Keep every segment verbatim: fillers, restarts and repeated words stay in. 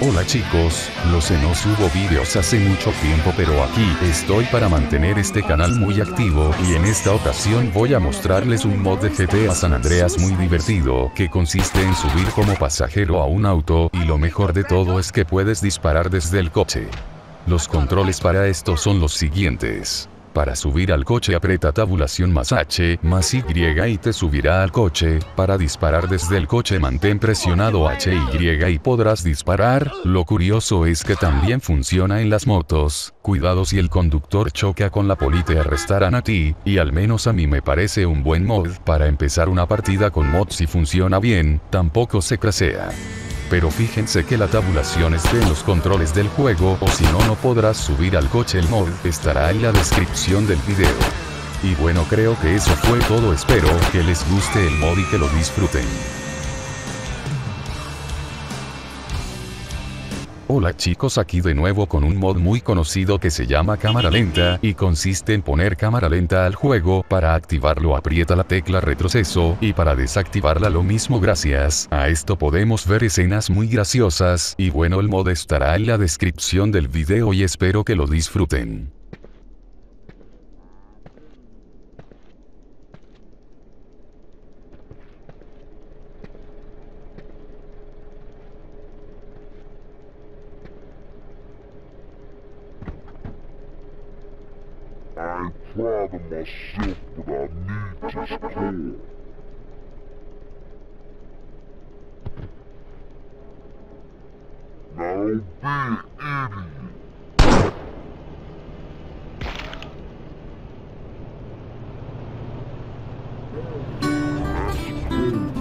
Hola chicos, lo sé, no subo vídeos hace mucho tiempo, pero aquí estoy para mantener este canal muy activo y en esta ocasión voy a mostrarles un mod de G T A San Andreas muy divertido que consiste en subir como pasajero a un auto y lo mejor de todo es que puedes disparar desde el coche. Los controles para esto son los siguientes. Para subir al coche aprieta tabulación más H más Y y te subirá al coche. Para disparar desde el coche mantén presionado H Y y podrás disparar. Lo curioso es que también funciona en las motos. Cuidado si el conductor choca con la poli te arrestarán a ti, y al menos a mí me parece un buen mod para empezar una partida con mods si funciona bien, tampoco se crasea. Pero fíjense que la tabulación esté en los controles del juego o si no no podrás subir al coche. El mod estará en la descripción del video. Y bueno, creo que eso fue todo, espero que les guste el mod y que lo disfruten. Hola chicos, aquí de nuevo con un mod muy conocido que se llama cámara lenta y consiste en poner cámara lenta al juego. Para activarlo aprieta la tecla retroceso y para desactivarla lo mismo. Gracias a esto podemos ver escenas muy graciosas y bueno, el mod estará en la descripción del video y espero que lo disfruten. I'm proud of myself, but I need to score. Now be an idiot. Let's go.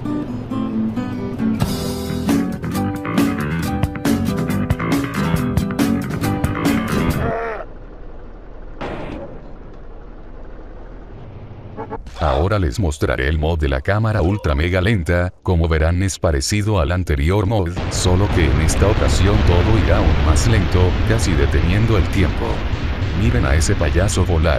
Ahora les mostraré el mod de la cámara ultra mega lenta. Como verán es parecido al anterior mod, solo que en esta ocasión todo irá aún más lento, casi deteniendo el tiempo. Miren a ese payaso volar.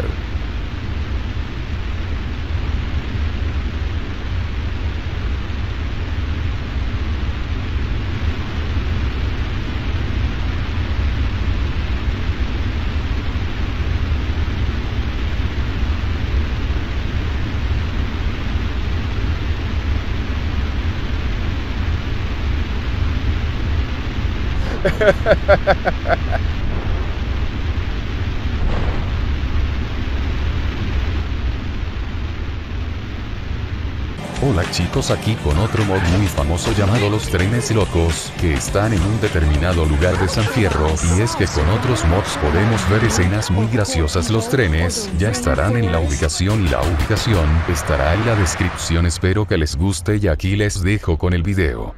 Hola chicos, aquí con otro mod muy famoso llamado los trenes locos, que están en un determinado lugar de San Fierro, y es que con otros mods podemos ver escenas muy graciosas. Los trenes ya estarán en la ubicación y la ubicación estará en la descripción. Espero que les guste y aquí les dejo con el video.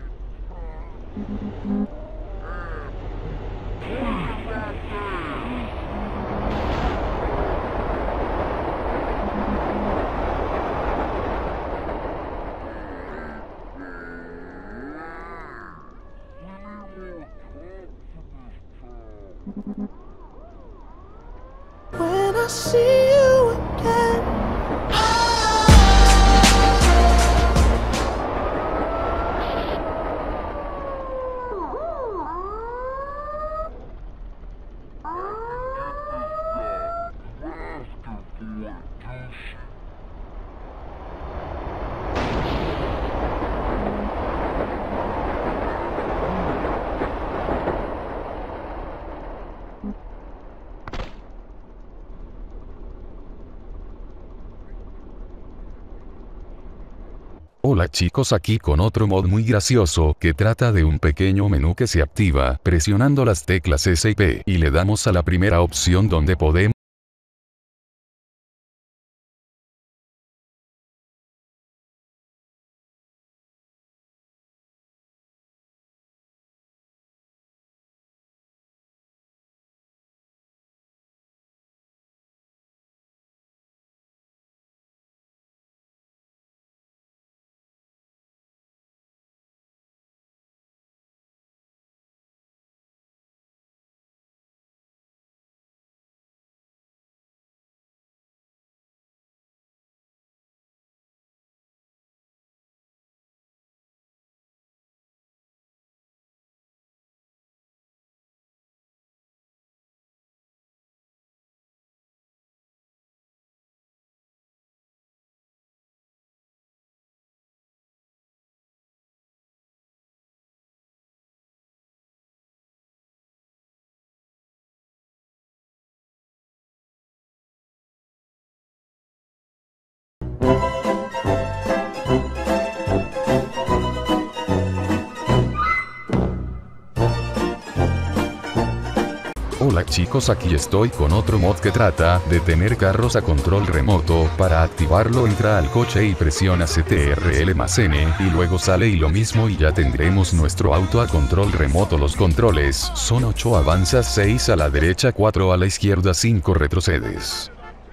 When I see you again. Hola chicos, aquí con otro mod muy gracioso que trata de un pequeño menú que se activa presionando las teclas S y P y le damos a la primera opción donde podemos Hola chicos, aquí estoy con otro mod que trata de tener carros a control remoto. Para activarlo entra al coche y presiona control más N y luego sale y lo mismo y ya tendremos nuestro auto a control remoto. Los controles son ocho avanzas, seis a la derecha, cuatro a la izquierda, cinco retrocedes.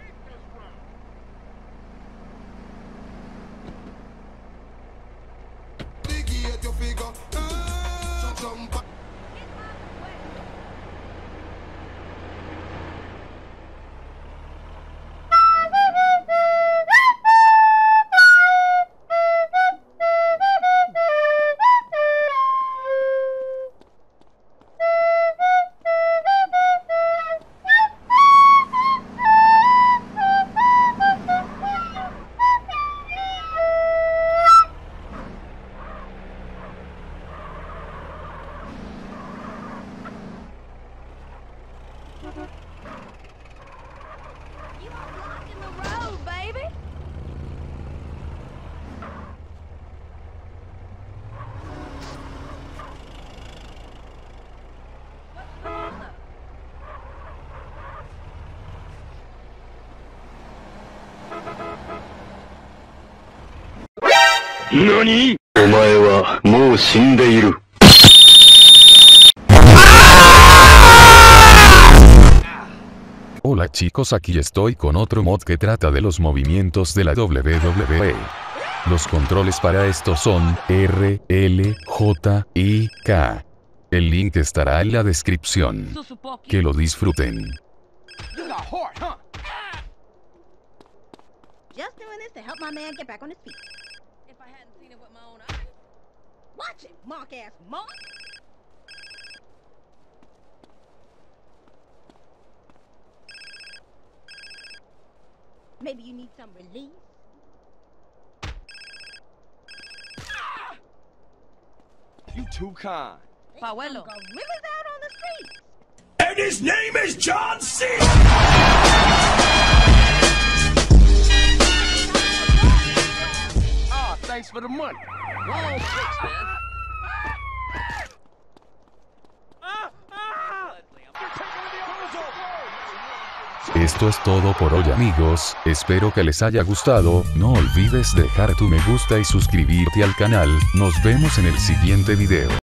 You are blocking the road, baby. NANI?! お前はもう死んでいる。 Hola chicos, aquí estoy con otro mod que trata de los movimientos de la W W E. Los controles para esto son R, L, J, y K. El link estará en la descripción. Que lo disfruten. Just doing this to help my man get back on his feet. If I hadn't seen it with my own eyes. Watch it, mark ass mark. Maybe you need some relief. You too kind. Pabuelo. Gorillas out on the streets. And his name is John C. Ah, thanks for the money. Whoa, bitch, man. Esto es todo por hoy amigos, espero que les haya gustado, no olvides dejar tu me gusta y suscribirte al canal, nos vemos en el siguiente video.